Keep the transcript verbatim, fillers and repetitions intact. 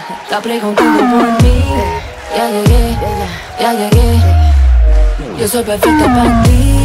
Está preguntando por mí. Ya llegué, ya llegué. Yo soy perfecta para ti.